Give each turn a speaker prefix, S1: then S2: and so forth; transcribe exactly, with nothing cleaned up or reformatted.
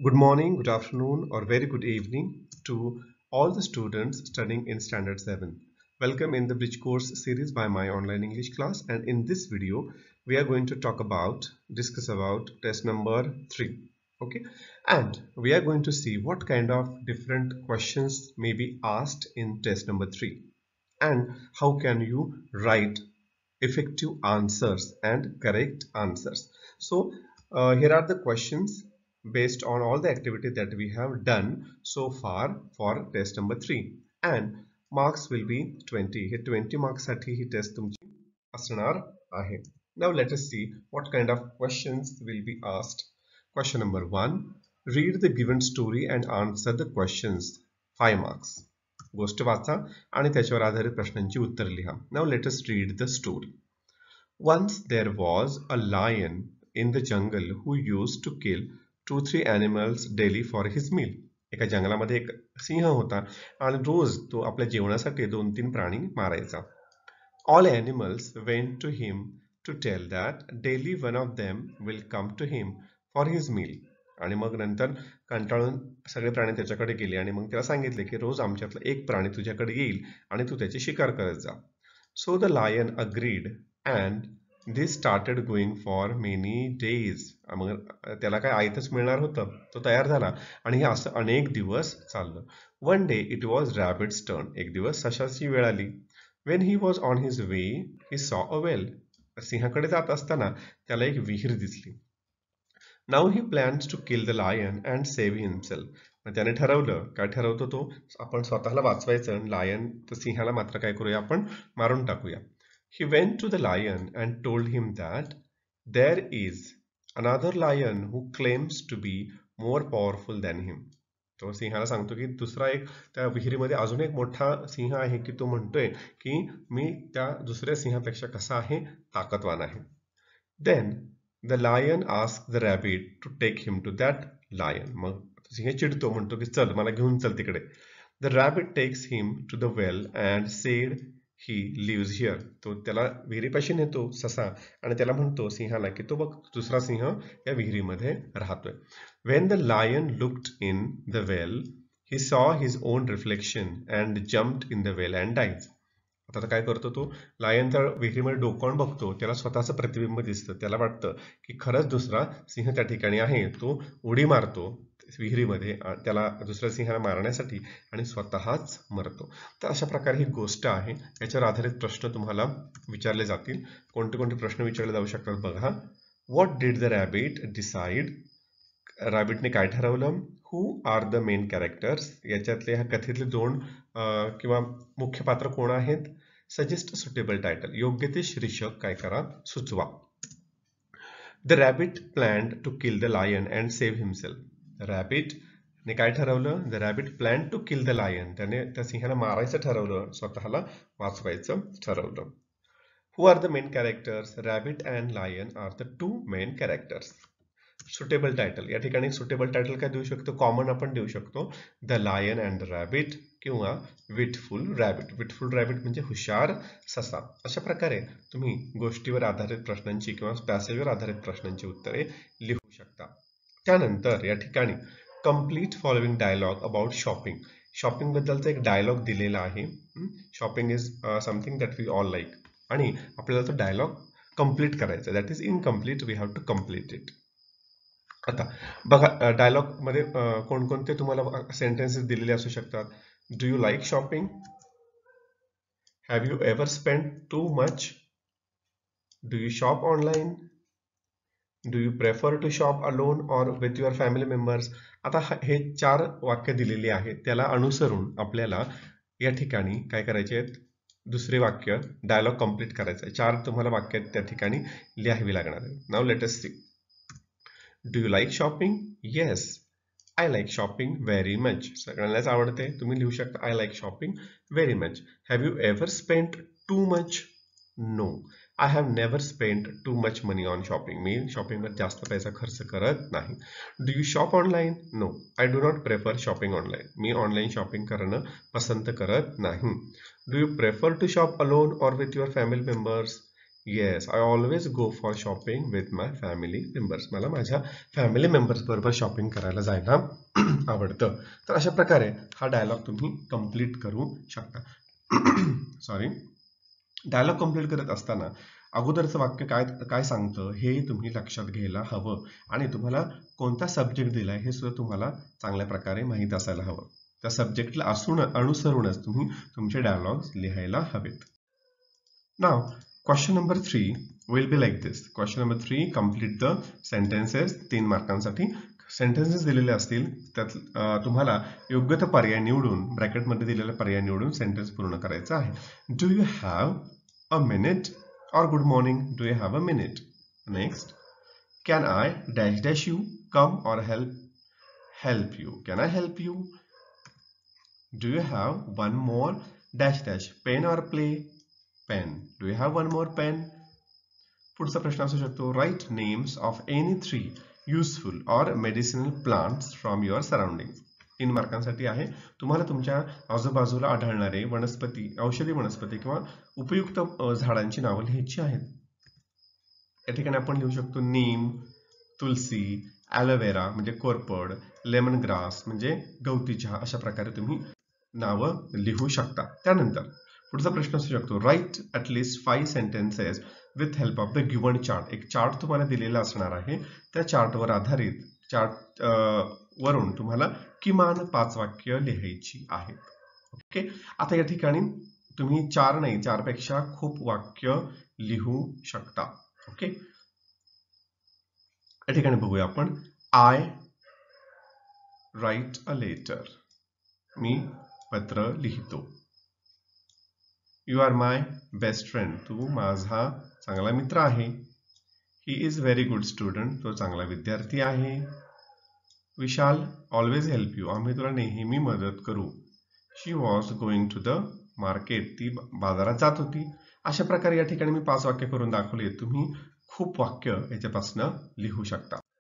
S1: Good morning, good afternoon, or very good evening to all the students studying in Standard seven. Welcome in the Bridge Course series by my online English class, and in this video we are going to talk about, discuss about test number three. Okay, and we are going to see what kind of different questions may be asked in test number three and how can you write effective answers and correct answers. So uh, here are the questions based on all the activity that we have done so far for test number three, and marks will be twenty. हे twenty marks साठी ही taste तुमची असणार आहे. Now let us see what kind of questions will be asked. Question number one: read the given story and answer the questions. five marks. गोष्ट वाचा आणि त्याच्यावर आधारित प्रश्नांची उत्तर लिहा. Now let us read the story. Once there was a lion in the jungle who used to kill two three animals daily for his meal. एका जंगलामध्ये एक सिंह होता आणि रोज तो आपल्या जेवणासाठी दोन तीन प्राणी मारायचा. All animals went to him to tell that daily one of them will come to him for his meal. आणि मग नंतर कंटाळून सगळे प्राणी त्याच्याकडे गेले आणि मग त्याला सांगितले की रोज आमच्यातला एक प्राणी तुझ्याकडे येईल आणि तू त्याची शिकार करत जा. So the lion agreed and they started going for many days. मग त्याला काय आयतच मिळणार होतं, तो तयार झाला आणि हे असं अनेक दिवस चाललं. One day it was rabbit's turn. एक दिवस सशाची वेळ आली. When he was on his way, he saw a well. सिंहाकडे जात असताना त्याला एक विहीर दिसली. Now he plans to kill the lion and save himself. मग त्याने ठरवलं, काय ठरवतो तो, आपण स्वतःला वाचवायचं, लायन तर सिंहाला मात्र काय करूया, आपण मारून टाकूया. He went to the lion and told him that there is another lion who claims to be more powerful than him. तो सिंहाला सांगतो की दुसरा एक त्या विहिरीमध्ये अजून एक मोठा सिंह आहे की तो म्हणतोय की मी त्या दुसऱ्या सिंहापेक्षा कसा आहे, ताकदवान आहे. Then the lion asked the rabbit to take him to that lion. मग सिंह चिडतो, म्हणतो की चल मला घेऊन चल तिकडे. The rabbit takes him to the well and said he lives here. तो त्याला विहिरीपाशी नेतो ससा आणि त्याला म्हणतो सिंहाला की तो बघ दुसरा सिंह या विहिरीमध्ये राहतोय. When the lion looked in the well, he saw his own reflection and jumped in the well and died. आता काय करतो तो, लायन त्या विहिरीमध्ये डोकावून बघतो, त्याला स्वतःचं प्रतिबिंब दिसतं, त्याला वाटतं की खरंच दुसरा सिंह त्या ठिकाणी आहे. तो उडी मारतो विहिरीमध्ये त्याला दुसऱ्या सिंहाला मारण्यासाठी आणि स्वतःच मरतो. तर अशा प्रकारे ही गोष्ट आहे. याच्यावर आधारित प्रश्न तुम्हाला विचारले जातील. कोणते कोणते प्रश्न विचारले जाऊ शकतात बघा. What did the rabbit decide? रॅबिटने काय ठरवलं? Who are the main characters? याच्यातले ह्या कथेतले दोन किंवा मुख्य पात्र कोण आहेत? Suggest suitable title. योग्य ते शीर्षक काय करा, सुचवा. The rabbit planned to kill the lion and save himself. Rabbit ने काय ठरवलं? The rabbit plan to kill the lion. त्याने त्या सिंहाला मारायचं ठरवलं, स्वतःला वाचवायचं ठरवलं. Who are the main characters? Rabbit and lion are the two main characters. Suitable title. या ठिकाणी सुटेबल टायटल काय देऊ शकतो? कॉमन आपण देऊ शकतो, the lion and the rabbit किंवा विटफुल रॅबिट. विटफुल रॅबिट म्हणजे हुशार ससा. अशा प्रकारे तुम्ही गोष्टीवर आधारित प्रश्नांची किंवा पॅसेजवर आधारित प्रश्नांची उत्तरे लिहू शकता. त्यानंतर या ठिकाणी complete following dialogue about shopping. Shopping बद्दलचा एक डायलॉग दिलेला आहे. Shopping is something that we all like आणि आपल्याला तो डायलॉग कम्प्लीट करायचा. That is incomplete, we have to complete it. आता बघा डायलॉग मध्ये कोणकोणते तुम्हाला सेंटेन्सेस दिलेले असू शकतात. Do you like shopping? Have you ever spend too much? Do you shop online? Do you prefer to shop alone or with your family members? आता हे चार वाक्य दिलेली आहेत, त्याला अनुसरून आपल्याला या ठिकाणी काय करायचे आहेत, दुसरे वाक्य डायलॉग कंप्लीट करायचं आहे. चार तुम्हाला वाक्य त्या ठिकाणी लिहावी लागणार आहे. नाव let us see. Do you like shopping? Yes, I like shopping very much. सगळ्यांनाच आवडते, तुम्ही लिहू शकता I like shopping very much. Have you ever spent too much? No, I have never spent too much money on shopping. मी शॉपिंगवर जास्त पैसा खर्च करत नाही. Do you shop online? No, I do not prefer shopping online. मी online shopping करणं पसंत करत नाही. Do you prefer to shop alone or with your family members? Yes, I always go for shopping with my family members. मला माझ्या family members बरोबर shopping करायला जायला आवडतं. तर अशा प्रकारे हा डायलॉग तुम्ही कंप्लीट करू शकता. सॉरी, डायलॉग कंप्लीट करत असताना अगोदरचं वाक्य काय काय सांगतं हे तुम्ही लक्षात घ्यायला हवं आणि तुम्हाला कोणता सब्जेक्ट दिलाय हे सुद्धा तुम्हाला चांगल्या प्रकारे माहीत असायला हवं. त्या सब्जेक्टला असून अनुसरूनच तुम्ही तुमचे डायलॉग्स लिहायला हवेत. Now, question number three will be like this. Question number three, complete the sentences. तीन मार्कांसाठी सेंटेन्सेस दिलेले असतील त्यात तुम्हाला योग्य तो पर्याय निवडून ब्रॅकेटमध्ये दिलेला पर्याय निवडून सेंटेन्स पूर्ण करायचा आहे. Do you have a minute or good morning. Do you have a minute. Next, can I dash dash you come or help help you. Can I help you. Do you have one more dash dash pen or play. Pen. Do you have one more pen. पुढचा प्रश्न असू शकतो, write names of any three useful or medicinal plants from your surrounding. तीन मार्कांसाठी आहे. तुम्हाला तुमच्या आजूबाजूला आढळणारे वनस्पती, औषधी वनस्पती किंवा उपयुक्त झाडांची नावं लिहायची आहेत. या ठिकाणी आपण लिहू शकतो नीम, तुलसी, ॲलोवेरा म्हणजे कोरपड, लेमन ग्रास म्हणजे गवती चहा. अशा प्रकारे तुम्ही नावं लिहू शकता. त्यानंतर पुढचा प्रश्न असू शकतो, write at least five sentences with help of the given chart. एक चार्ट तुम्हाला दिलेला असणार आहे. त्या चार्टवर आधारित चार्ट वरून तुम्हाला किमान पाच वाक्य लिहायची आहेत. ओके. आता या ठिकाणी तुम्ही चार नाही, चारपेक्षा खूप वाक्य लिहू शकता. ओके. या ठिकाणी बघूया आपण. I write a letter. मी पत्र लिहितो. You are my best friend. तू माझा चांगला मित्र आहे. He is very good student. तो चांगला विद्यार्थी आहे. We shall always help you. आम्ही तुला नेहमी मदत करू. She was going to the market. ती बाजारात जात होती. अशा प्रकारे या ठिकाणी मी पाच वाक्य करून दाखवले. तुम्ही खूप वाक्य याच्यापासून लिहू शकता.